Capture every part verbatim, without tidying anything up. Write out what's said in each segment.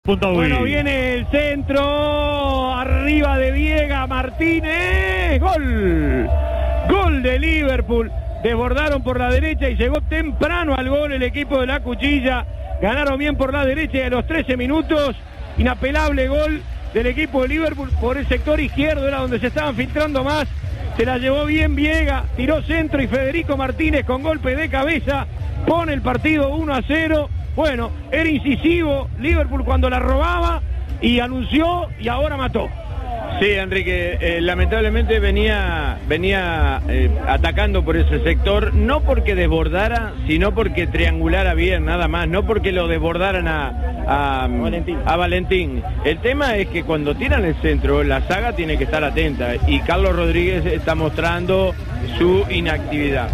Bueno, viene el centro, arriba de Viega, Martínez, gol, gol de Liverpool, desbordaron por la derecha y llegó temprano al gol el equipo de la Cuchilla, ganaron bien por la derecha y a los trece minutos, inapelable gol del equipo de Liverpool por el sector izquierdo, era donde se estaban filtrando más, se la llevó bien Viega, tiró centro y Federico Martínez con golpe de cabeza, pone el partido uno a cero. Bueno, era incisivo Liverpool cuando la robaba y anunció y ahora mató. Sí, Enrique, eh, lamentablemente venía, venía eh, atacando por ese sector, no porque desbordara, sino porque triangulara bien, nada más, no porque lo desbordaran a, a, Valentín. a Valentín. El tema es que cuando tiran el centro, la saga tiene que estar atenta y Carlos Rodríguez está mostrando su inactividad.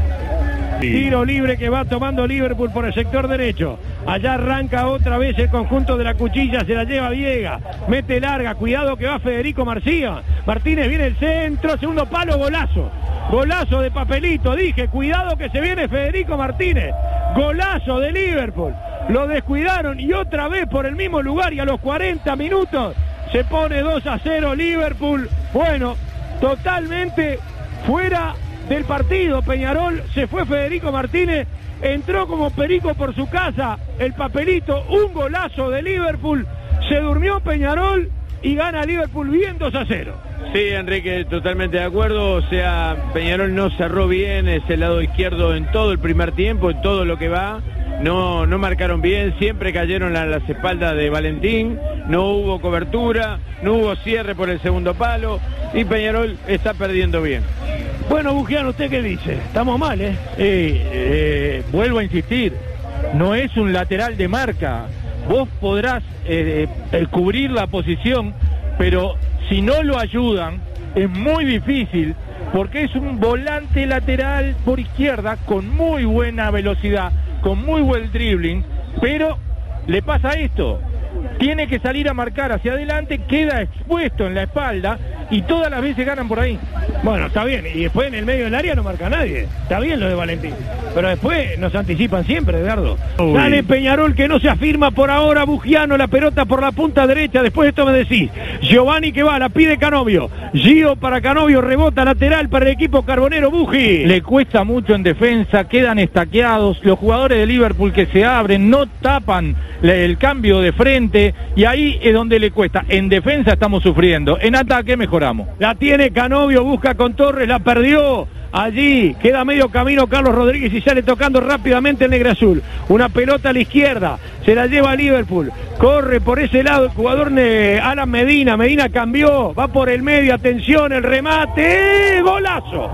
Tiro libre que va tomando Liverpool por el sector derecho. Allá arranca otra vez el conjunto de la Cuchilla, se la lleva Viega, mete larga, cuidado que va Federico Marcía. Martínez viene el centro, segundo palo, golazo. Golazo de papelito, dije, cuidado que se viene Federico Martínez. Golazo de Liverpool. Lo descuidaron y otra vez por el mismo lugar y a los cuarenta minutos se pone dos a cero Liverpool. Bueno, totalmente fuera del partido. Peñarol, se fue Federico Martínez, entró como perico por su casa, el papelito, un golazo de Liverpool, se durmió Peñarol y gana Liverpool bien dos a cero. Sí, Enrique, totalmente de acuerdo, o sea, Peñarol no cerró bien ese lado izquierdo en todo el primer tiempo, en todo lo que va, no, no marcaron bien, siempre cayeron a las espaldas de Valentín, no hubo cobertura, no hubo cierre por el segundo palo y Peñarol está perdiendo bien. Bueno, Bugiano, ¿usted qué dice? Estamos mal, ¿eh? Eh, eh vuelvo a insistir, no es un lateral de marca. Vos podrás eh, eh, cubrir la posición, pero si no lo ayudan, es muy difícil, porque es un volante lateral por izquierda con muy buena velocidad, con muy buen dribbling, pero le pasa esto. Tiene que salir a marcar hacia adelante, queda expuesto en la espalda y todas las veces ganan por ahí. Bueno, está bien, y después en el medio del área no marca nadie. Está bien lo de Valentín, pero después nos anticipan siempre, Edgardo. Uy. Sale Peñarol que no se afirma por ahora, Bugiano, la pelota por la punta derecha, después de esto me decís. Giovanni que va, la pide Canovio. Gio para Canovio, rebota lateral para el equipo carbonero, Bugi. Le cuesta mucho en defensa, quedan estaqueados, los jugadores de Liverpool que se abren, no tapan el cambio de frente y ahí es donde le cuesta. En defensa estamos sufriendo, en ataque mejoramos. La tiene Canovio, busca con Torres, la perdió. Allí queda medio camino Carlos Rodríguez y sale tocando rápidamente el Negrazul. Una pelota a la izquierda, se la lleva a Liverpool. Corre por ese lado el jugador Alan Medina. Medina cambió, va por el medio, atención, el remate. ¡Eh! ¡Golazo!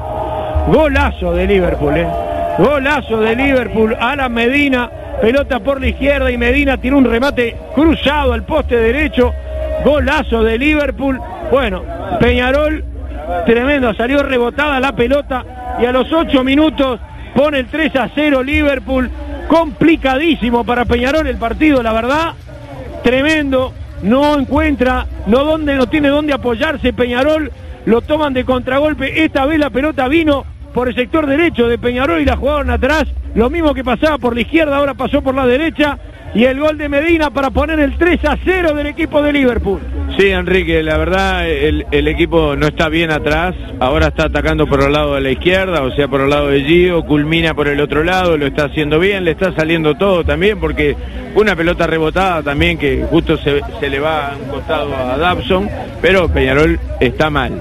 Golazo de Liverpool, ¿eh? Golazo de Liverpool, Alan Medina. Pelota por la izquierda y Medina tiene un remate cruzado al poste derecho. Golazo de Liverpool. Bueno, Peñarol, tremendo, salió rebotada la pelota y a los ocho minutos pone el tres a cero Liverpool. Complicadísimo para Peñarol el partido, la verdad. Tremendo, no encuentra, no, donde, no tiene dónde apoyarse Peñarol. Lo toman de contragolpe. Esta vez la pelota vino por el sector derecho de Peñarol y la jugaron atrás. Lo mismo que pasaba por la izquierda, ahora pasó por la derecha. Y el gol de Medina para poner el tres a cero del equipo de Liverpool. Sí, Enrique, la verdad el, el equipo no está bien atrás, ahora está atacando por el lado de la izquierda, o sea por el lado de Gio, culmina por el otro lado, lo está haciendo bien, le está saliendo todo también, porque una pelota rebotada también que justo se, se le va a un costado a Dabson, pero Peñarol está mal.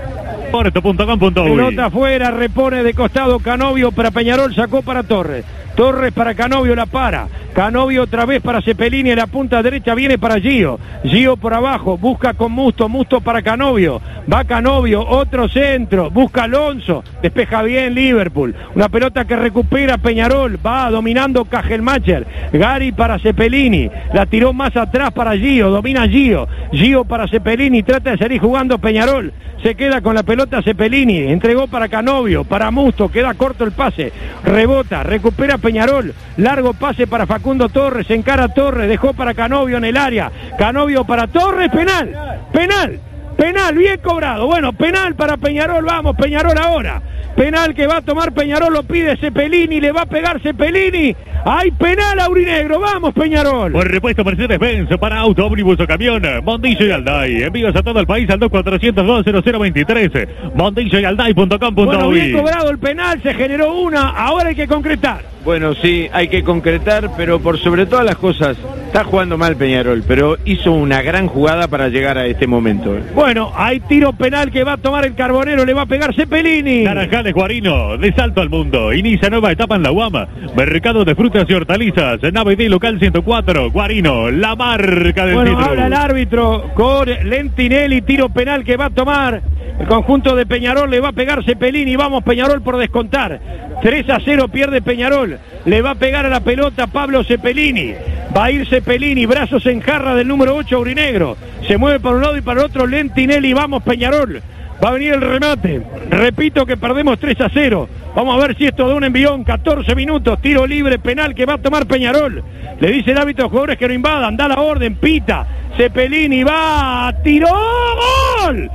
Pelota afuera, repone de costado Canovio para Peñarol, sacó para Torres. Torres para Canovio, la para. Canovio otra vez para Cepelini, en la punta derecha viene para Gio. Gio por abajo, busca con Musto, Musto para Canovio. Va Canovio, otro centro, busca Alonso, despeja bien Liverpool. Una pelota que recupera Peñarol, va dominando Cajelmacher. Gary para Cepelini, la tiró más atrás para Gio, domina Gio. Gio para Cepelini, trata de salir jugando Peñarol. Se queda con la pelota Cepelini, entregó para Canovio, para Musto, queda corto el pase. Rebota, recupera Peñarol, largo pase para Facundo Torres, encara Torres, dejó para Canovio en el área, Canovio para Torres, penal, penal, penal, bien cobrado, bueno, penal para Peñarol, vamos, Peñarol ahora, penal que va a tomar Peñarol, lo pide Cepelini, le va a pegar Cepelini, hay penal aurinegro, vamos Peñarol. Por repuesto Mercedes-Benz para auto, ómnibus o camión, Mondillo y Alday, envíos a todo el país al dos cuatrocientos dos cero cero veintitrés, mondillo y alday punto com punto Bueno, uy. bien cobrado el penal, se generó una, ahora hay que concretar. Bueno, sí, hay que concretar, pero por sobre todas las cosas, está jugando mal Peñarol, pero hizo una gran jugada para llegar a este momento. Bueno, hay tiro penal que va a tomar el Carbonero, le va a pegar Cepelini. Naranjales Guarino, de salto al mundo, inicia nueva etapa en la U A M, mercado de frutas y hortalizas, nave D local ciento cuatro, Guarino, la marca del Bueno, título. habla el árbitro con Lentinelli, tiro penal que va a tomar el conjunto de Peñarol, le va a pegar Cepelini, vamos Peñarol por descontar, tres a cero pierde Peñarol, le va a pegar a la pelota Pablo Cepelini, va a ir Cepelini, brazos en jarra del número ocho aurinegro, se mueve para un lado y para el otro Lentinelli, vamos Peñarol, va a venir el remate, repito que perdemos tres a cero, vamos a ver si esto da un envión, catorce minutos, tiro libre, penal que va a tomar Peñarol, le dice el árbitro a los jugadores que no invadan, da la orden, pita, Cepelini va, tiró, gol,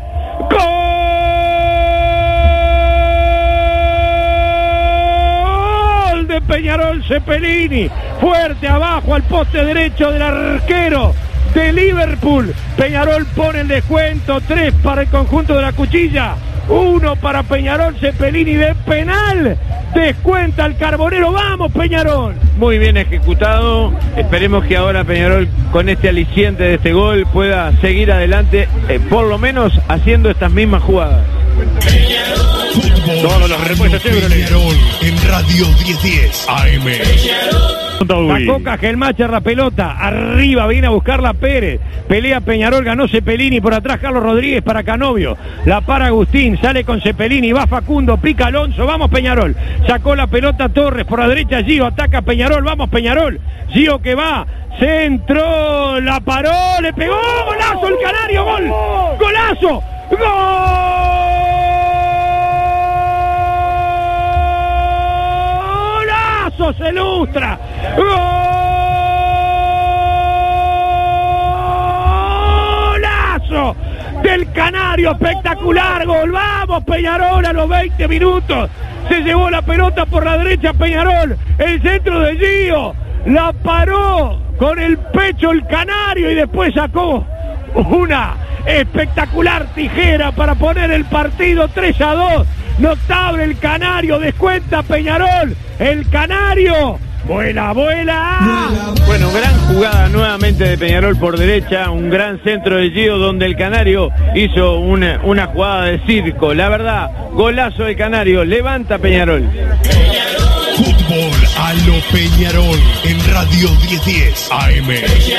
gol de Peñarol, Cepelini, fuerte abajo al poste derecho del arquero de Liverpool, Peñarol pone el descuento, tres para el conjunto de la Cuchilla, uno para Peñarol, Cepelini de penal, descuenta el Carbonero, vamos Peñarol. Muy bien ejecutado, esperemos que ahora Peñarol con este aliciente de este gol pueda seguir adelante, eh, por lo menos haciendo estas mismas jugadas. Todos los repuestos Peñarol en Radio diez diez A M. Sacó Cajelmacher la pelota, arriba viene a buscarla Pérez, pelea Peñarol, ganó Cepelini, por atrás Carlos Rodríguez para Canovio, la para Agustín, sale con Cepelini, va Facundo, pica Alonso, vamos Peñarol, sacó la pelota Torres, por la derecha Gio, ataca Peñarol, vamos Peñarol, Gio que va, centro, la paró, le pegó, golazo el Canario, gol, golazo, golazo, se ilustra, golazo del Canario, espectacular gol, vamos Peñarol a los veinte minutos, se llevó la pelota por la derecha Peñarol, el centro de Gio, la paró con el pecho el Canario y después sacó una espectacular tijera para poner el partido tres a dos, notable el Canario, descuenta Peñarol, el Canario, vuela, vuela. Bueno, gran jugada nuevamente de Peñarol por derecha, un gran centro de Gio donde el Canario hizo una, una jugada de circo, la verdad, golazo del Canario, levanta Peñarol. Fútbol a lo Peñarol en Radio diez diez A M.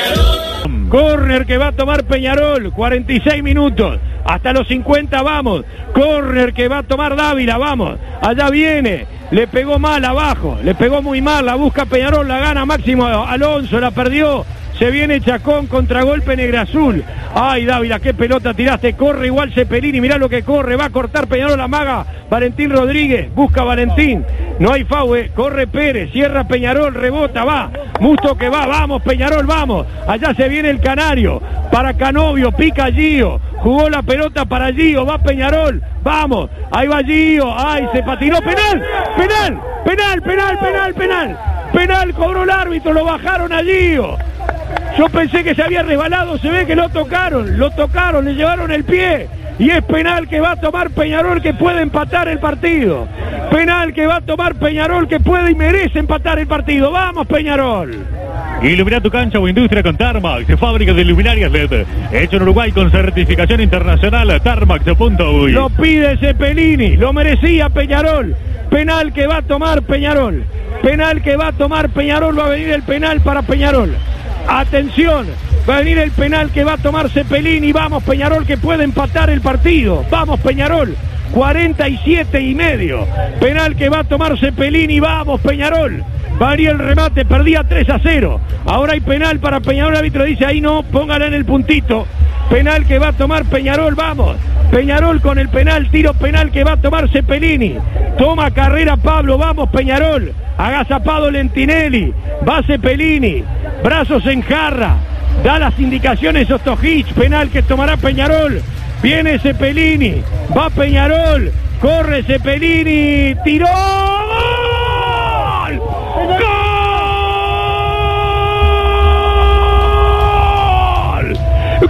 Corner que va a tomar Peñarol, cuarenta y seis minutos, hasta los cincuenta vamos, corner que va a tomar Dávila, vamos, allá viene, le pegó mal abajo, le pegó muy mal, la busca Peñarol, la gana Máximo Alonso, la perdió, se viene Chacón, contragolpe Negrazul, ay Dávila, qué pelota tiraste, corre igual Cepelini, mirá lo que corre, va a cortar Peñarol, la maga, Valentín Rodríguez, busca Valentín, no hay faue, corre Pérez, cierra Peñarol, rebota, va, Musto que va, vamos Peñarol, vamos, allá se viene el Canario, para Canovio, pica Gio, jugó la pelota para Gio, va Peñarol, vamos, ahí va Gio, ay, se patinó, penal, penal, penal, penal, penal, penal, penal, cobró el árbitro, lo bajaron a Gio, yo pensé que se había resbalado, se ve que lo tocaron, lo tocaron, le llevaron el pie, y es penal que va a tomar Peñarol que puede empatar el partido, penal que va a tomar Peñarol que puede y merece empatar el partido, vamos Peñarol. Ilumina tu cancha o industria con Tarmax, fábrica de luminarias L E D, hecho en Uruguay con certificación internacional, tarmax punto uy. Lo pide Cepelini, lo merecía Peñarol, penal que va a tomar Peñarol, penal que va a tomar Peñarol, va a venir el penal para Peñarol, atención, va a venir el penal que va a tomar Cepelini, vamos Peñarol que puede empatar el partido, vamos Peñarol, cuarenta y siete y medio, penal que va a tomar Cepelini, vamos Peñarol, va a venir el remate, perdía tres a cero, ahora hay penal para Peñarol, el árbitro dice ahí no, póngala en el puntito, penal que va a tomar Peñarol, vamos, Peñarol con el penal, tiro penal que va a tomar Cepelini, toma carrera Pablo, vamos Peñarol, agazapado Lentinelli, va Cepelini, brazos en jarra, da las indicaciones Ostojic, penal que tomará Peñarol, viene Cepelini, va Peñarol, corre Cepelini, tiró, ¡gol! ¡Gol!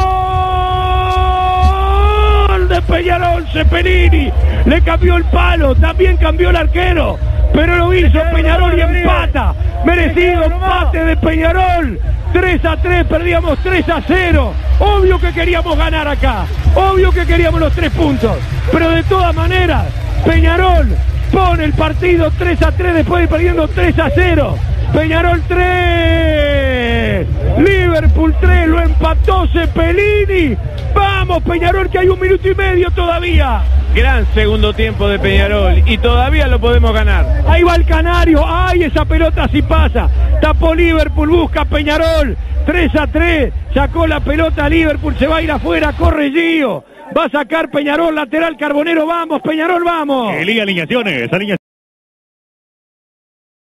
¡Gol de Peñarol! Cepelini le cambió el palo, también cambió el arquero, pero lo hizo Peñarol y empata. Merecido empate de Peñarol. tres a tres, perdíamos tres a cero. Obvio que queríamos ganar acá, obvio que queríamos los tres puntos, pero de todas maneras Peñarol pone el partido tres a tres después de perdiendo tres a cero. Peñarol tres, Liverpool tres, lo empató Cepelini. Vamos Peñarol, que hay un minuto y medio todavía. Gran segundo tiempo de Peñarol y todavía lo podemos ganar. Ahí va el Canario, ay, esa pelota sí pasa. Tapó Liverpool, busca Peñarol, tres a tres, sacó la pelota Liverpool, se va a ir afuera, corre Gio. Va a sacar Peñarol, lateral Carbonero, vamos, Peñarol, vamos. Elía alineaciones, alineaciones.